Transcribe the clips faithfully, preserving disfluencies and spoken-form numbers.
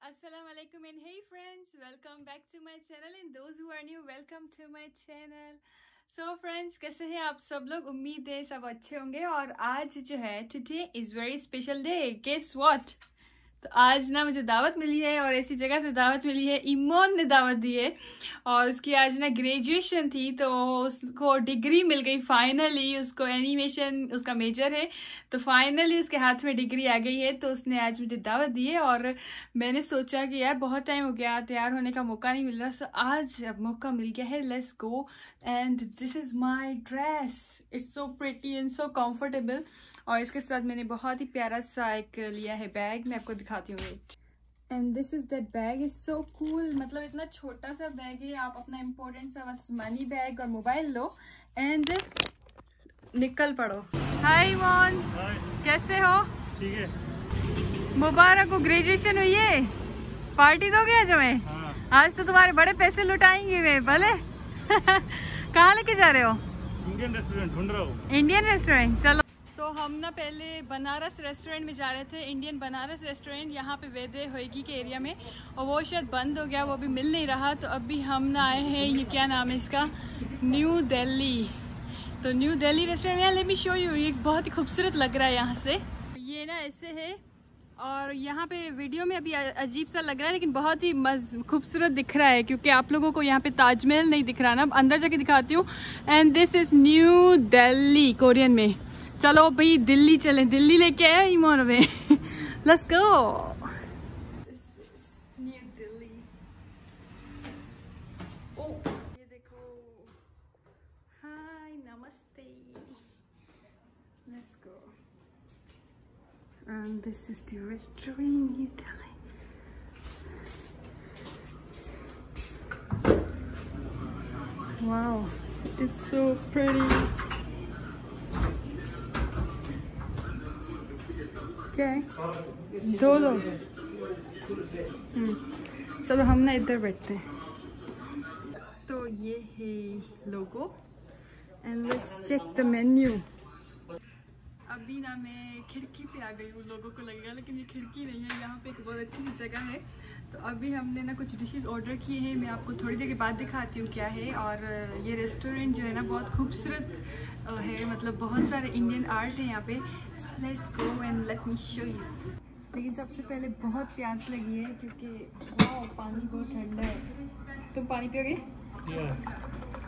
Assalamu alaikum and hey friends, welcome back to my channel and those who are new, welcome to my channel. So friends, कैसे हैं आप सब लोग? उम्मीद है सब अच्छे होंगे। और आज जो है today is very special day. Guess what? तो आज ना मुझे दावत मिली है और ऐसी जगह से दावत मिली है, ईमोन ने दावत दी है और उसकी आज ना ग्रेजुएशन थी तो उसको डिग्री मिल गई फाइनली। उसको एनिमेशन उसका मेजर है तो फाइनली उसके हाथ में डिग्री आ गई है। तो उसने आज मुझे दावत दी है और मैंने सोचा कि यार बहुत टाइम हो गया, तैयार होने का मौका नहीं मिल रहा, सो आज अब मौका मिल गया है। Let's go and this is my dress, it's so pretty and so comfortable. और इसके साथ मैंने बहुत ही प्यारा सा एक लिया है बैग, मैं आपको दिखाती हूँ। And this is that bag, is so cool. मतलब इतना छोटा सा बैग है, आप अपना इम्पोर्टेंट सा बस मनी बैग और मोबाइल लो एंड निकल पड़ो। हाय ईमोन, कैसे हो? ठीक है। मुबारक हो, ग्रेजुएशन हुई है, पार्टी दोगे आज हमें? हाँ। आज तो तुम्हारे बड़े पैसे लुटाएंगे मैं भले। कहाँ लेके जा रहे हो? इंडियन रेस्टोरेंट ढूंढ रहा हूँ। इंडियन रेस्टोरेंट, चलो। तो हम ना पहले बनारस रेस्टोरेंट में जा रहे थे, इंडियन बनारस रेस्टोरेंट यहाँ पे वेदे होएगी के एरिया में, और वो शायद बंद हो गया, वो अभी मिल नहीं रहा। तो अभी हम ना आए हैं, ये क्या नाम है इसका, न्यू दिल्ली। तो न्यू दिल्ली रेस्टोरेंट में, लेट मी शो यू, ये बहुत ही खूबसूरत लग रहा है यहाँ से। ये ना ऐसे है और यहाँ पे वीडियो में अभी अजीब सा लग रहा है लेकिन बहुत ही मज खूबसूरत दिख रहा है क्योंकि आप लोगों को यहाँ पे ताजमहल नहीं दिख रहा ना। अब अंदर जाके दिखाती हूँ। And this is New Delhi Korean में। चलो भाई दिल्ली चले, दिल्ली लेके आया ईमोन में। Let's go. न्यू दिल्ली। ओ ये देखो, हाय नमस्ते। Let's go. And this is the restaurant in New Delhi. Wow, it's so pretty. क्या है? दो दो। हम्म, चलो हम ना इधर बैठते हैं। तो ये है logo and let's check the menu. अभी ना मैं खिड़की पे आ गई हूँ, लोगों को लगेगा लेकिन ये खिड़की नहीं है, यहाँ पे एक बहुत अच्छी सी जगह है। तो अभी हमने ना कुछ डिशेस ऑर्डर किए हैं, मैं आपको थोड़ी देर के बाद दिखाती हूँ क्या है। और ये रेस्टोरेंट जो है ना बहुत खूबसूरत है, मतलब बहुत सारे इंडियन आर्ट है यहाँ पे। So let's go and let me show you. लेकिन सबसे पहले बहुत प्यास लगी है क्योंकि वाह पानी बहुत ठंडा है। तुम पानी पियोगे? yeah.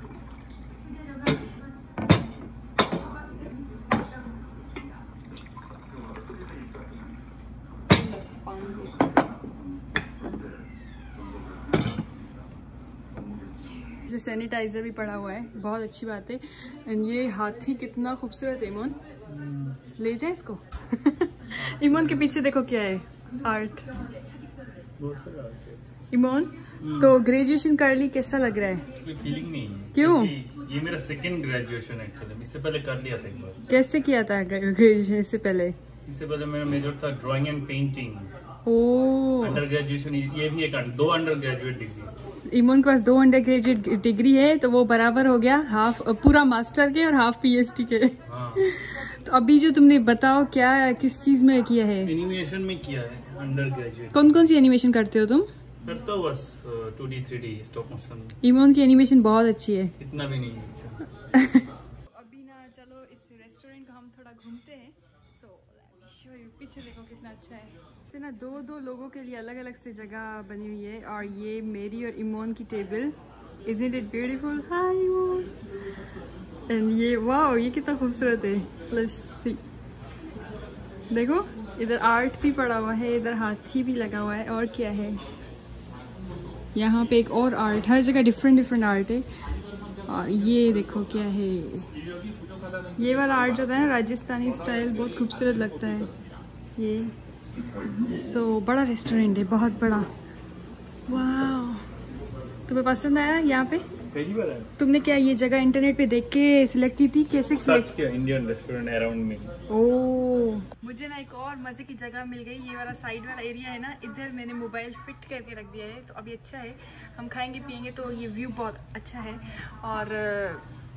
जो सैनिटाइजर भी पड़ा हुआ है, बहुत अच्छी बात है। एंड ये हाथी कितना खूबसूरत है ईमोन, ले जाए इसको। ईमोन के पीछे देखो क्या है, आर्ट। ईमोन तो ग्रेजुएशन कर ली, कैसा लग रहा है? कोई फीलिंग नहीं है। क्यों? ये मेरा सेकंड ग्रेजुएशन है एक्चुअली, इससे पहले कर लिया था एक बार। कैसे किया था ग्रेजुएशन इससे पहले? इससे पहले मेरा मेजर था drawing and painting. Oh, under graduation ये भी एक दो अंडर ग्रेजुएट डिग्री। ईमोन के पास दो अंडर ग्रेजुएट डिग्री है तो वो बराबर हो गया, हाफ पूरा मास्टर के और हाफ पीएचडी के। हाँ। तो अभी जो तुमने बताओ क्या किस चीज में किया है? एनिमेशन में किया है अंडर ग्रेजुएट। कौन कौन सी एनिमेशन करते हो तुम? करता हूँ बस two D three D stop motion. Emon की एनिमेशन बहुत अच्छी है। इतना भी नहीं है। अभी ना चलो इस रेस्टोरेंट को हम थोड़ा घूमते हैं। सो शो यू, पीछे देखो कितना अच्छा है। से ना दो दो लोगों के लिए अलग अलग से जगह बनी हुई है और ये मेरी और ईमोन की table. Isn't it beautiful? Hi Emon. And ये वाओ, ये कितना खूबसूरत है। Let's see. देखो इधर आर्ट भी पड़ा हुआ है, इधर हाथी भी लगा हुआ है। और क्या है यहाँ पे, एक और आर्ट, हर जगह डिफरेंट डिफरेंट आर्ट है। और ये देखो क्या है, ये वाला आर्ट जो है ना राजस्थानी स्टाइल, बहुत खूबसूरत लगता है ये। सो so, बड़ा रेस्टोरेंट है, बहुत बड़ा। वाह, तुम्हें पसंद आया यहाँ पे? पहली बार है। तुमने क्या ये जगह इंटरनेट पे देख के सिलेक्ट की थी? कैसे सिलेक्ट किया? इंडियन रेस्टोरेंट अराउंड में। ओह, मुझे ना एक और मजे की जगह मिल गई। ये वाला साइड वाला एरिया है ना, इधर मैंने मोबाइल फिट करके रख दिया है तो अभी अच्छा है, हम खाएंगे पियेंगे तो ये व्यू बहुत अच्छा है। और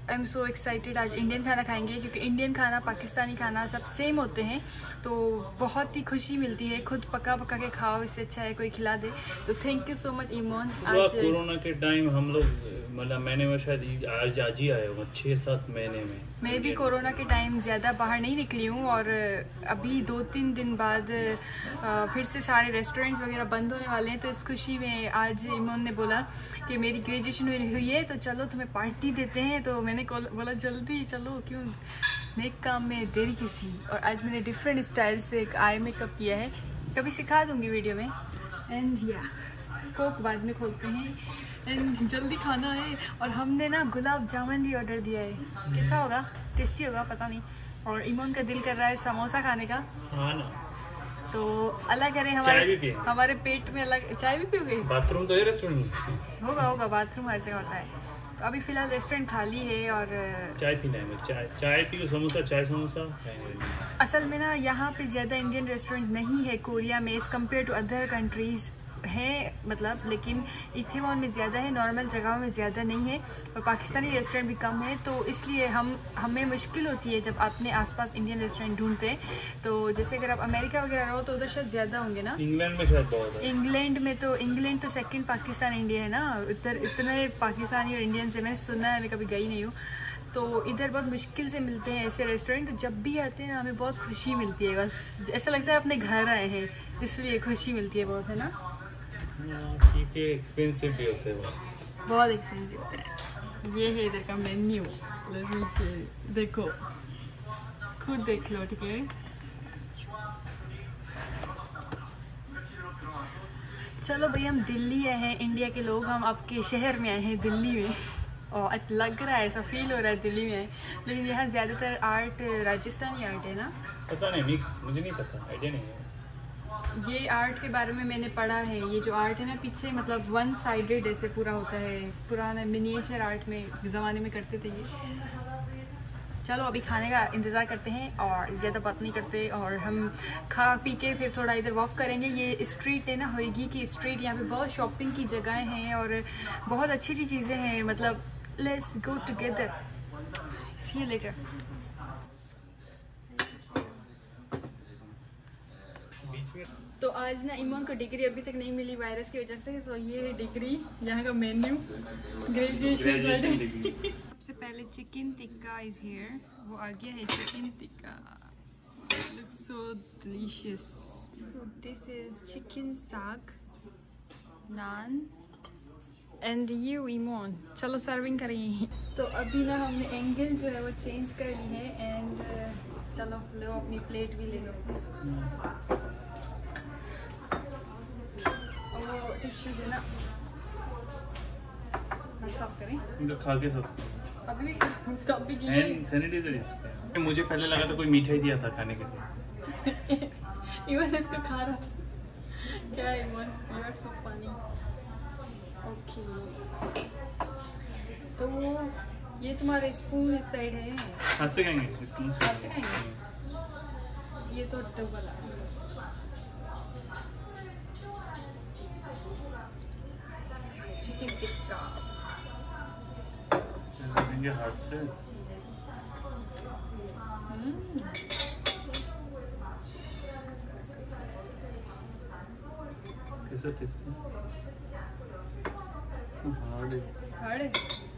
आई एम सो एक्साइटेड। आज इंडियन खाना खाएंगे क्योंकि इंडियन खाना पाकिस्तानी खाना सब सेम होते हैं, तो बहुत ही खुशी मिलती है। खुद पका पका के खाओ, इससे अच्छा है कोई खिला दे। तो thank you so much Emon. आज कोरोना के टाइम हम लोग मतलब मैंने वो शायद आज आज ही आया हूँ छः सात महीने में। मैं भी कोरोना के टाइम ज़्यादा बाहर नहीं निकली हूँ और अभी दो तीन दिन बाद फिर से सारे रेस्टोरेंट्स वगैरह बंद होने वाले हैं। तो इस खुशी में आज ईमोन ने बोला कि मेरी ग्रेजुएशन हुई है तो चलो तुम्हें पार्टी देते हैं। तो मैंने बोला जल्दी चलो, क्यों नेक काम में देरी किसी। और आज मैंने डिफरेंट स्टाइल से एक आई मेकअप किया है, कभी सिखा दूंगी वीडियो में। एंड या कोक बाद में खोलते हैं। एंड जल्दी खाना है। और हमने ना गुलाब जामुन भी ऑर्डर दिया है, कैसा होगा, टेस्टी होगा पता नहीं। और ईमोन का दिल कर रहा है समोसा खाने का। हाँ ना, तो अल्लाह करे हमारे हमारे पेट में अलग। चाय भी पियोगे? बाथरूम तो है रेस्टोरेंट में। होगा होगा बाथरूम हर जगह होता है। तो अभी फिलहाल रेस्टोरेंट खाली है और चाय पीना है। चाय चाय पी समोसा चाय समोसा। असल में ना यहाँ पे ज़्यादा इंडियन रेस्टोरेंट्स नहीं है कोरिया में as compare to other countries है मतलब, लेकिन इथेवॉन में ज़्यादा है, नॉर्मल जगहों में ज़्यादा नहीं है। और पाकिस्तानी रेस्टोरेंट भी कम है, तो इसलिए हम हमें मुश्किल होती है जब अपने आसपास इंडियन रेस्टोरेंट ढूंढते हैं। तो जैसे अगर आप अमेरिका वगैरह रहो तो उधर शायद ज़्यादा होंगे ना। इंग्लैंड में शायद बहुत है। इंग्लैंड में तो इंग्लैंड तो सेकंड पाकिस्तान इंडिया है ना। इधर इतने पाकिस्तानी और इंडियन से मैंने सुना है, मैं कभी गई नहीं हूँ। तो इधर बहुत मुश्किल से मिलते हैं ऐसे रेस्टोरेंट। तो जब भी आते हैं हमें बहुत खुशी मिलती है, बस ऐसा लगता है अपने घर आए हैं, इसलिए खुशी मिलती है बहुत, है ना। ठीक है, एक्सपेंसिव भी होते हैं बहुत बहुत एक्सपेंसिव होते हैं। ये है इधर का मेन्यू, देखो खुद देख लो, ठीक है। चलो भाई, हम दिल्ली आए हैं, इंडिया के लोग, हम आपके शहर में आए हैं दिल्ली में। और लग रहा है, ऐसा फील हो रहा है दिल्ली में है, लेकिन यहाँ ज़्यादातर आर्ट राजस्थानी आर्ट है ना। पता नहीं, मिक्स, मुझे नहीं पता, आइडिया नहीं है। ये आर्ट के बारे में मैंने पढ़ा है। ये जो आर्ट है ना पीछे, मतलब वन साइडेड ऐसे पूरा होता है। पुराने मिनिएचर आर्ट में ज़माने में करते थे ये। चलो अभी खाने का इंतज़ार करते हैं और ज़्यादा बात नहीं करते, और हम खा पी के फिर थोड़ा इधर वॉक करेंगे। ये स्ट्रीट है ना होएगी की स्ट्रीट, यहाँ पे बहुत शॉपिंग की जगहें हैं और बहुत अच्छी अच्छी चीज़ें हैं। मतलब let's go together, see you later. तो आज ना ईमोन को डिग्री अभी तक नहीं मिली वायरस की वजह से, तो ये है डिग्री, यहाँ का मेन्यू, ग्रेजुएशन। सबसे पहले चिकन टिक्का इज हियर, वो आ गया है chicken tikka, looks so delicious. So this is chicken saag, naan and you ईमोन। चलो सर्विंग करेंगे। तो अभी ना हमने एंगल जो है वो चेंज कर ली है। एंड चलो लो अपनी प्लेट भी ले लो। और टिश्यू देना, साफ करें खा के सब अभी भी तब भी गिने। सैनिटाइजर। मुझे पहले लगा था कोई मिठाई दिया था खाने के लिए। इवन इसको खा रहा था क्या। Even you are so funny. Okay, तो ये तुम्हारे स्पून इस साइड है। हाथ से खाएंगे, स्पून से हाथ से खाएंगे। ये तो डबल है। चिकन टिक्का खाएंगे हाथ से। कैसा टेस्ट है? हार्ड है। हार्ड है।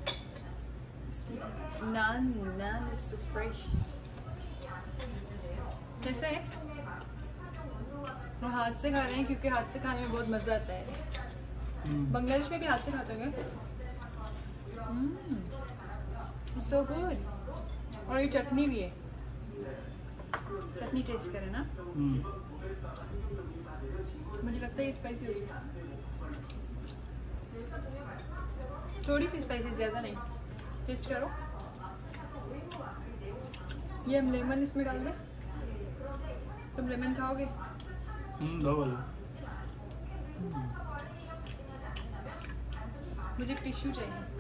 Naan naan is so fresh. कैसा है? हम हाथ से खा रहे हैं क्योंकि हाथ से खाने में बहुत मजा आता है। बांग्लादेश में भी हाथ से खाते होंगे। So good. और ये चटनी भी है, चटनी टेस्ट करें ना। मुझे लगता है ये स्पाइसी होगी, थोड़ी सी स्पाइसी, ज़्यादा नहीं। टेस्ट करो। ये हम लेमन इसमें डाल दें। तुम लेमन खाओगे? हम्म, दो वाला। मुझे टिश्यू चाहिए।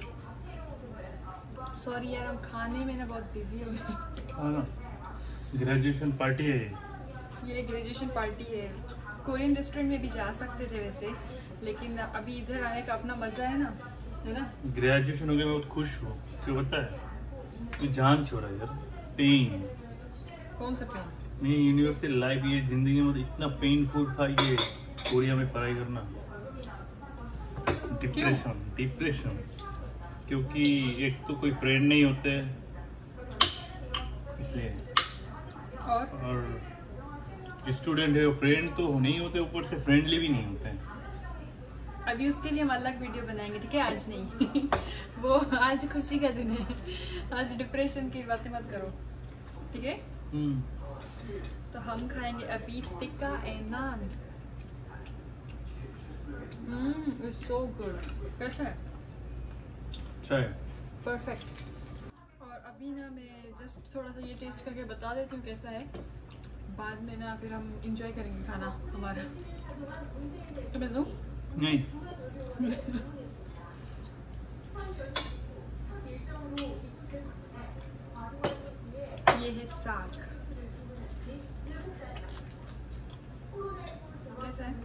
सॉरी यार, हम खाने में ना बहुत बिजी हो गए। ग्रेजुएशन पार्टी है ये ग्रेजुएशन पार्टी है। कोरियन रेस्टोरेंट में भी जा सकते थे वैसे, लेकिन अभी इधर आने का अपना मजा है ना, है ना। ग्रेजुएशन हो गया, मैं बहुत खुश हूँ। क्यों पता है? जान छोड़ा यार, पेन। कौन सा पेन? नहीं, यूनिवर्सिटी लाइफ, ये जिंदगी में इतना पेनफुल था ये कोरिया में पढ़ाई करना। डिप्रेशन डिप्रेशन क्योंकि एक तो कोई फ्रेंड नहीं होते इसलिए, और और स्टूडेंट है, फ्रेंड तो नहीं होते, ऊपर से फ्रेंडली भी नहीं होते हैं। अभी उसके लिए हम अलग वीडियो बनाएंगे, ठीक है? आज नहीं वो आज खुशी का दिन है, आज डिप्रेशन की बातें मत करो, ठीक है? तो हम खाएंगे अभी tikka and naan. Hmm, it's so good. कैसा है? अच्छा है, परफेक्ट। और अभी ना मैं जस्ट थोड़ा सा ये टेस्ट करके बता देती हूँ कैसा है, बाद में ना फिर हम इंजॉय करेंगे खाना हमारा। तुम्हें दूँ? नहीं। ये है साग। कैसा है?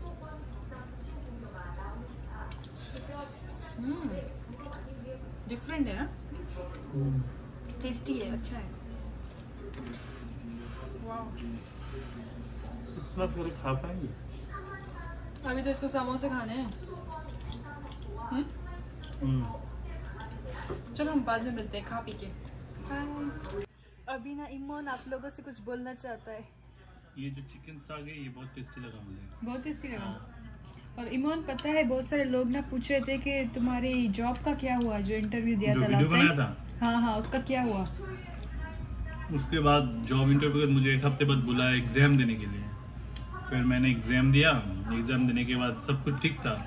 हम्म, डिफरेंट है ना? टेस्टी है, अच्छा है। वाह, इतना सारे खा पाएंगे? अभी तो इसको समोसे खाने हैं। हम्म? चलो हम बाद में मिलते हैं खा पी के। अभी ना इमोन आप लोगों से कुछ बोलना चाहता है। ये जो चिकन साग है ये बहुत टेस्टी लगा मुझे। बहुत टेस्टी लगा। और इमोन पता है बहुत सारे लोग ना पूछ रहे थे कि तुम्हारी जॉब का क्या हुआ, जो इंटरव्यू दिया था लास्ट टाइम। हाँ हाँ, उसका क्या हुआ? उसके बाद जॉब इंटरव्यू मुझे एक हफ्ते बाद बुलाया एग्जाम देने के लिए। फिर मैंने एग्जाम दिया, एग्जाम देने के बाद सब कुछ ठीक था,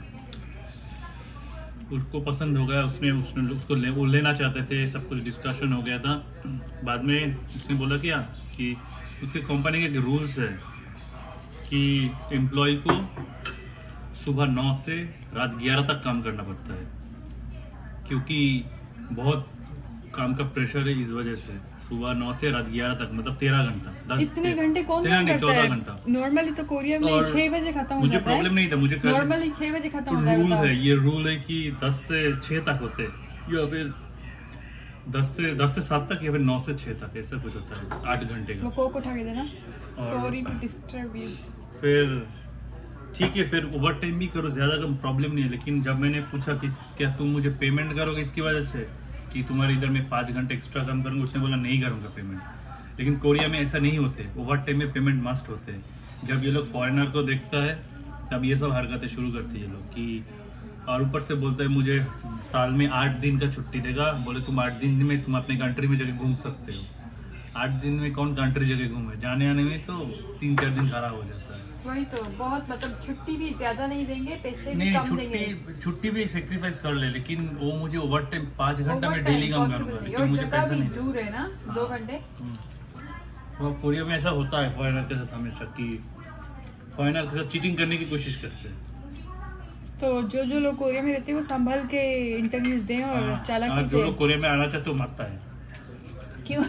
उसको पसंद हो गया, उसने उसने उसको ले, वो लेना चाहते थे, सब कुछ डिस्कशन हो गया था। बाद में उसने बोला क्या कि उसके कंपनी के रूल्स है कि एम्प्लॉय को सुबह नौ से रात ग्यारह तक काम करना पड़ता है, क्योंकि बहुत काम का प्रेशर है। इस वजह से सुबह नौ से रात ग्यारह तक, मतलब तेरह घंटा। इतने घंटे कौन काम करता है? घंटा नॉर्मली तो कोरिया में छह बजे खत्म हो जाता है। मुझे प्रॉब्लम नहीं था, मुझे नॉर्मली छह बजे खत्म होता है। रूल है, ये रूल है कि दस से छह तक होते हैं, या फिर दस से दस से सात तक, या फिर नौ से छह तक, ऐसा कुछ होता है, आठ घंटे का। कोक उठा के देना। Sorry to disturb you. फिर ठीक है, फिर ओवर टाइम भी करो, ज्यादा कम प्रॉब्लम नहीं है। लेकिन जब मैंने पूछा कि क्या तुम मुझे पेमेंट करोगे इसकी वजह से कि तुम्हारे इधर में पाँच घंटे एक्स्ट्रा काम करूंगा, उसने बोला नहीं करूंगा पेमेंट। लेकिन कोरिया में ऐसा नहीं होते, ओवर टाइम में पेमेंट मस्ट होते हैं। जब ये लोग फॉरेनर को देखता है तब ये सब हरकतें शुरू करती है लोग कि, और ऊपर से बोलता है मुझे साल में आठ दिन का छुट्टी देगा। बोले तुम आठ दिन में तुम अपने कंट्री में जगह घूम सकते हो। आठ दिन में कौन कंट्री जगह घूमे, जाने आने में तो तीन चार दिन खराब हो जाता है। वही तो, बहुत मतलब छुट्टी भी ज्यादा नहीं देंगे, पैसे भी नहीं, कम छुट्टी देंगे। छुट्टी भी सेक्रीफाइस कर ले, लेकिन वो मुझे ओवर टाइम पाँच घंटा में डेली काम करूंगा, लेकिन मुझे पैसा नहीं दूर है ना, दो घंटे। तो कोरिया में ऐसा होता है फॉरेनर के साथ हमेशा कि फॉरेनर के साथ चीटिंग करने की कोशिश करते हैं। तो जो जो लोग कोरिया में रहते हैं वो संभल के इंटरव्यूज दें और चालाकी से। जो लोग कोरिया में आना चाहते हो मारता है। क्यों?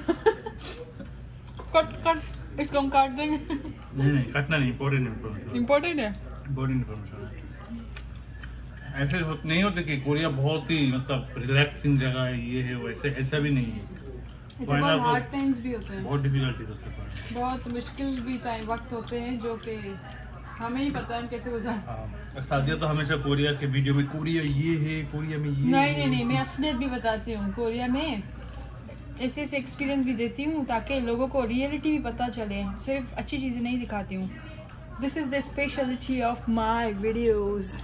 कट कट इसको हम काट देंगे। नहीं नहीं, काटना नहीं, इम्पोर्टेंट इन्फॉर्मेशन इम्पोर्टेंट है, इम्पोर्टेंट इन्फॉर्मेशन है। ऐसे हो, नहीं होते कि कोरिया बहुत ही मतलब रिलैक्सिंग जगह है, ये है वैसे, ऐसा भी नहीं है। बहुत हार्ड टाइम्स भी होते हैं, बहुत डिफिकल्टीज होते हैं, बहुत मुश्किल भी टाइम वक्त होते हैं जो कि हमें ही पता है कैसे गुजार। हाँ, सादिया तो हमेशा कोरिया के वीडियो में कोरिया ये है, कोरिया में ये नहीं नहीं नहीं, मैं असलियत भी बताती हूँ। कोरिया में ऐसे ऐसे एक्सपीरियंस भी देती हूँ ताकि लोगों को रियलिटी भी पता चले, सिर्फ अच्छी चीजें नहीं दिखाती हूँ। This is the speciality of my videos.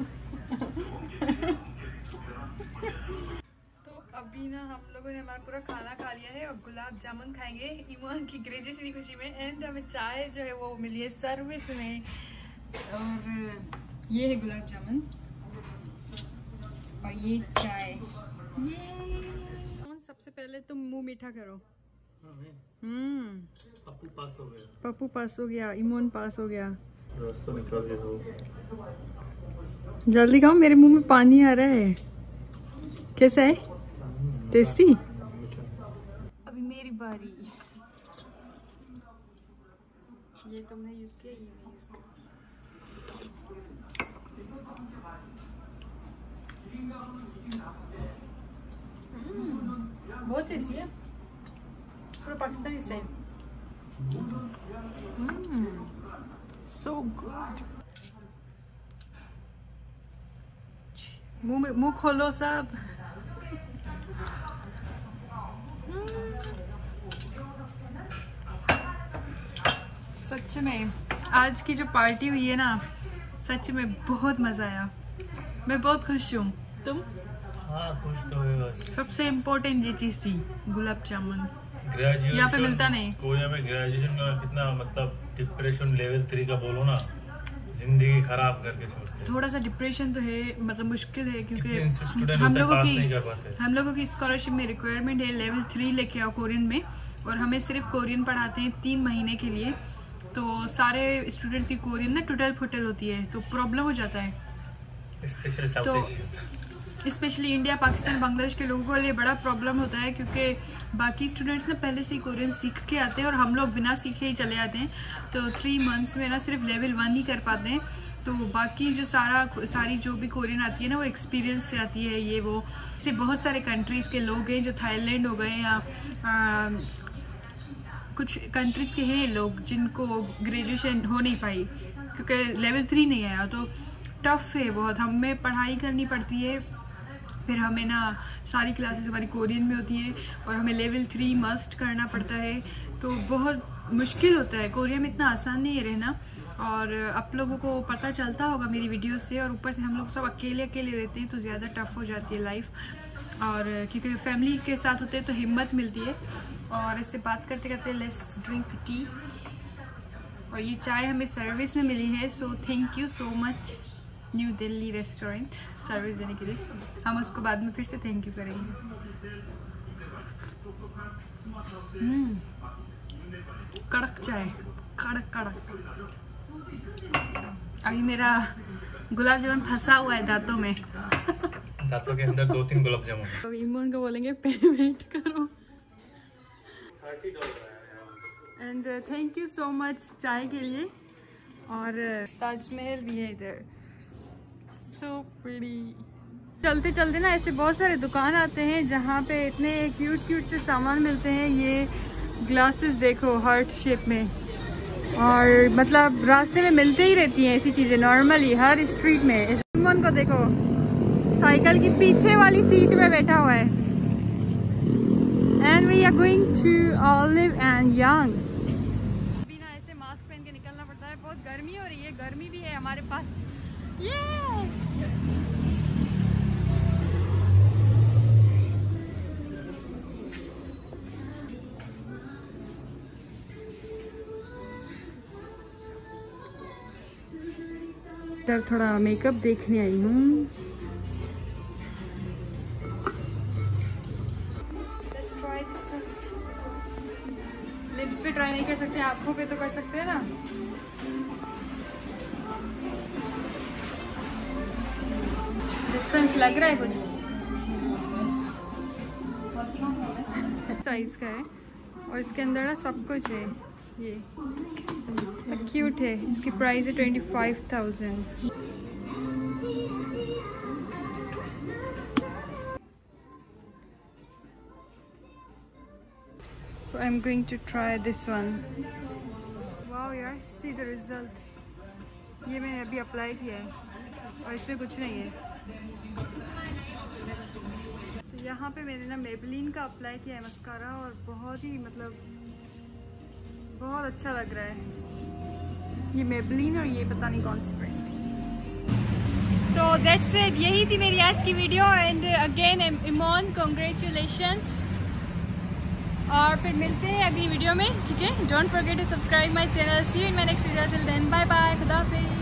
तो अभी ना हम लोगों ने हमारा पूरा खाना खा लिया है और गुलाब जामुन खाएंगे ईमान की ग्रेजुएशन की खुशी में। एंड हमें चाय जो है वो मिली है सर्विस में, और ये है गुलाब जामुन और ये चाय। सबसे पहले तुम मुंह मीठा करो। हम्म, पप्पू पास हो गया, पप्पू पास हो गया, इमोन पास हो गया। रास्ता निकाल के दो, जल्दी खाओ, मेरे मुंह में पानी आ रहा है। कैसा है? टेस्टी? अभी मेरी बारी। ये तुमने यूज किया, ये बहुत टेस्टी है, पूरा पाकिस्तानी स्टाइल। So good. मुंह मुंह खोलो सब। सच में आज की जो पार्टी हुई है ना, सच में बहुत मजा आया। मैं बहुत खुश हूँ। तुम? हाँ खुश तो है बस। सबसे इम्पोर्टेंट ये चीज थी, गुलाब जामुन। ग्रेजुएशन यहाँ पे मिलता नहीं। कोरिया में ग्रेजुएशन का कितना मतलब डिप्रेशन लेवल थ्री का बोलो ना, जिंदगी खराब करके छोड़ते। थोड़ा सा डिप्रेशन तो है, मतलब मुश्किल है क्योंकि स्टूडेंट हम लोगों नहीं की कर पाते। हम लोगों की स्कॉलरशिप में रिक्वायरमेंट है लेवल थ्री लेके आओ कोरियन में, और हमें सिर्फ कोरियन पढ़ाते हैं तीन महीने के लिए। तो सारे स्टूडेंट की कोरियन ना टूटल फुटल होती है, तो प्रॉब्लम हो जाता है। स्पेशली साउथ तो Asia, specially India, Pakistan, Bangladesh के लोगों के लिए बड़ा प्रॉब्लम होता है, क्योंकि बाकी स्टूडेंट्स ना पहले से ही कोरियन सीख के आते हैं और हम लोग बिना सीखे ही चले आते हैं। तो थ्री मंथ्स में ना सिर्फ लेवल वन ही कर पाते हैं। तो बाकी जो सारा सारी जो भी कोरियन आती है ना, वो एक्सपीरियंस से आती है। ये वो से बहुत सारे कंट्रीज़ के लोग हैं, जो थाईलैंड हो गए या आ, कुछ कंट्रीज़ के हैं लोग जिनको ग्रेजुएशन हो नहीं पाई क्योंकि लेवल थ्री नहीं आया। तो टफ है बहुत, हमें पढ़ाई करनी पड़ती है। फिर हमें ना सारी क्लासेस हमारी कोरियन में होती है और हमें लेवल थ्री मस्ट करना पड़ता है। तो बहुत मुश्किल होता है, कोरिया में इतना आसान नहीं है रहना। और आप लोगों को पता चलता होगा मेरी वीडियो से, और ऊपर से हम लोग सब अकेले अकेले रहते हैं तो ज़्यादा टफ हो जाती है लाइफ। और क्योंकि फैमिली के साथ होते हैं तो हिम्मत मिलती है। और इससे बात करते करते लेट्स ड्रिंक टी। और ये चाय हमें सर्विस में मिली है, so thank you so much New Delhi restaurant service देने के लिए। हम उसको बाद में फिर से थैंक यू करेंगे। हम्म, कड़क चाय, कड़क कड़क। अभी मेरा गुलाब जामुन फंसा हुआ है दांतों में। दांतों के अंदर दो तीन गुलाब जामुन। तो इमोन को बोलेंगे पेमेंट करो। And thank you so much चाय के लिए। और ताजमहल भी है इधर, सो प्रीटी। चलते चलते ना ऐसे बहुत सारे दुकान आते हैं जहाँ पे इतने क्यूट क्यूट से सामान मिलते हैं। ये ग्लासेस देखो हार्ट शेप में, और मतलब रास्ते में मिलते ही रहती हैं ऐसी चीजें नॉर्मली हर स्ट्रीट में। इमोन को देखो साइकिल की पीछे वाली सीट में बैठा हुआ है। And we are going to olive and young. अभी ना ऐसे मास्क पहन के निकलना पड़ता है, बहुत गर्मी हो रही है। गर्मी भी है हमारे पास। ये इधर थोड़ा मेकअप देखने आई हूँ। लिप्स पे ट्राई नहीं कर सकते, आंखों पे तो कर सकते हैं ना। डिफरेंस लग रहा है कुछ। साइज का है और इसके अंदर ना सब कुछ है। ये क्यूट है। इसकी प्राइस है twenty five thousand. So I'm going to try this one. Wow यार, see the result. ये मैंने अभी अप्लाई किया है और इसमें कुछ नहीं है। तो यहाँ पे मैंने ना मेबलिन का अप्लाई किया है मस्कारा, और बहुत ही मतलब बहुत अच्छा लग रहा है। ये मेबलिन और ये पता नहीं कौन सी ब्रांड है। तो दैट्स इट, यही थी मेरी आज की वीडियो। एंड अगेन इमोन कांग्रेचुलेशंस, और फिर मिलते हैं अगली वीडियो में, ठीक है। Don't forget to subscribe my channel. See you in my next video. Till then bye bye, खुदा हाफिज़।